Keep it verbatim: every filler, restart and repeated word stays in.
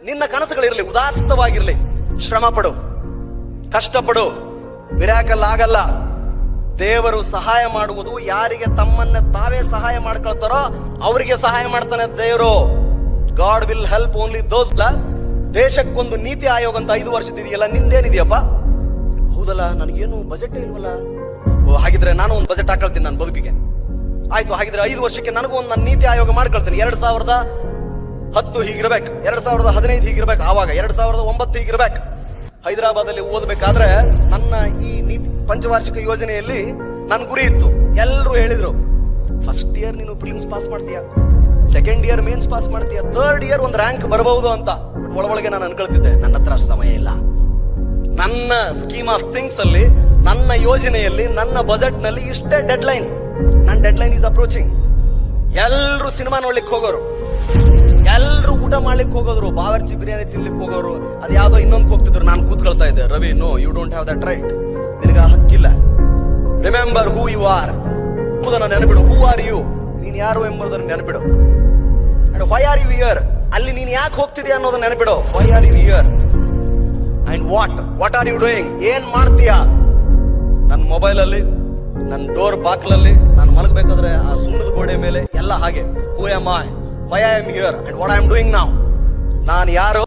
ನಿನ್ನ ಕನಸುಗಳಿರಲಿ, ಉದಾತ್ತವಾಗಿರ್ಲಿ, ಶ್ರಮ ಪಡು, ಕಷ್ಟಪಡು. ಮಿರಾಕಲ್ ಆಗಲ್ಲ. ದೇವರು ಸಹಾಯ ಮಾಡುವುದು ಯಾರಿಗೆ ತಮ್ಮನ್ನ ತಾವೇ ಸಹಾಯ ಮಾಡ್ಕೊಳ್ತಾರೋ ಅವರಿಗೆ ಸಹಾಯ ಮಾಡ್ತಾನೆ ದೇವರು. God will help only those. ದೇಶಕ್ಕೊಂದು ನೀತಿ ಆಯೋಗ ಅಂತ ಐದು ವರ್ಷದಿದೆಯಲ್ಲ, ನಿಂದೇನಿದೆಯಪ್ಪ? ಹೌದಲ್ಲ, ನನಗೇನು ಬಜೆಟ್ ಇಲ್ವಲ್ಲ. ಓ, ಹಾಗಿದ್ರೆ ನಾನು ಒಂದು ಬಜೆಟ್ ಹಾಕೊಳ್ತೀನಿ ನನ್ನ ಬದುಕಿಗೆ. ಆಯ್ತು, ಹಾಗಿದ್ರೆ ಐದು ವರ್ಷಕ್ಕೆ ನನಗೂ ಒಂದು ನನ್ನ ನೀತಿ ಆಯೋಗ ಮಾಡ್ಕೊಳ್ತೀನಿ. ಎರಡ್ ಸಾವಿರದ ಹತ್ತು ಹೀಗಿರ್ಬೇಕು, ಎರಡ್ ಸಾವಿರದ ಹದಿನೈದು ಹೀಗಿರ್ಬೇಕು, ಆವಾಗ ಎರಡ್ ಸಾವಿರದ ಒಂಬತ್ತು ಹೀಗಿರ್ಬೇಕು. ಹೈದರಾಬಾದ್ ಅಲ್ಲಿ ಓದಬೇಕಾದ್ರೆ ನನ್ನ ಈ ನೀತಿ ಪಂಚವಾರ್ಷಿಕ ಯೋಜನೆಯಲ್ಲಿ ನನ್ನ ಗುರಿ ಇತ್ತು. ಎಲ್ಲರೂ ಹೇಳಿದ್ರು, ಫಸ್ಟ್ ಇಯರ್ ನೀನು ಪ್ರಿಲಿಮ್ಸ್ ಪಾಸ್ ಮಾಡ್ತೀಯ, ಸೆಕೆಂಡ್ ಇಯರ್ ಮೇನ್ಸ್ ಪಾಸ್ ಮಾಡ್ತೀಯ, ಥರ್ಡ್ ಇಯರ್ ಒಂದು ರ್ಯಾಂಕ್ ಬರಬಹುದು ಅಂತ. ಒಳಗೊಳಗೆ ನಾನು ಅನ್ಕೊಳ್ತಿದ್ದೆ, ನನ್ನ ಹತ್ರ ಅಷ್ಟು ಸಮಯ ಇಲ್ಲ. ನನ್ನ ಸ್ಕೀಮ್ ಆಫ್ ಥಿಂಗ್ಸ್ ಅಲ್ಲಿ, ನನ್ನ ಯೋಜನೆಯಲ್ಲಿ, ನನ್ನ ಬಜೆಟ್ ನಲ್ಲಿ ಇಷ್ಟೇ ಡೆಡ್ ಲೈನ್. ನನ್ನ ಡೆಡ್ ಲೈನ್ ಈಸ್ ಅಪ್ರೋಚಿಂಗ್. ಎಲ್ರು ಸಿನಿಮಾ ನೋಡ್ಲಿಕ್ಕೆ ಹೋಗೋರು, ಎಲ್ರು ಊಟ ಮಾಡ್ಲಿಕ್ಕೆ ಹೋಗೋರು, ಬಾವರ್ಚಿ ಬಿರಿಯಾನಿ ತಿನ್ಲಿಕ್ಕೆ ಹೋಗೋರು, ಅದ್ ಯಾವ್ದೋ ಇನ್ನೊಂದು ಹೋಗ್ತಿದ್ರು. ನಾನು ಕೂತ್ಕೊಳ್ತಾ ಇದ್ದೆ, Ravi, no, you don't have that right, ನಿನಗ ಹಕ್ಕಿಲ್ಲ. ರಿಮೆಂಬರ್ ಹೂ ಯು ಆರ್ ಎಂಬುದನ್ನು ನೆನಪಿಡು. ಹೂ ಆರ್ ಯು, ನೀನ್ ಯಾರು ಎಂಬುದನ್ನು ನೆನಪಿಡು. And why are you here, ಅಲ್ಲಿ ನೀನ್ ಯಾಕೆ ಹೋಗ್ತಿದ್ಯಾ ಅನ್ನೋದನ್ನ ನೆನಪಿಡು. Why are you here and what what are you doing, ಏನ್ ಮಾಡ್ತೀಯಾ? ನನ್ನ ಮೊಬೈಲ್ ಅಲ್ಲಿ, ನನ್ನ ಡೋರ್ ಬಾಕ್ಲಲ್ಲಿ, ನಾನು ಮಲಗಬೇಕಾದ್ರೆ ಆ ಸುಣ್ಣದ ಗೋಡೆ ಮೇಲೆ ಎಲ್ಲ ಹಾಗೆ, who am I, why I am here and what I am doing now, ನಾನು ಯಾರು?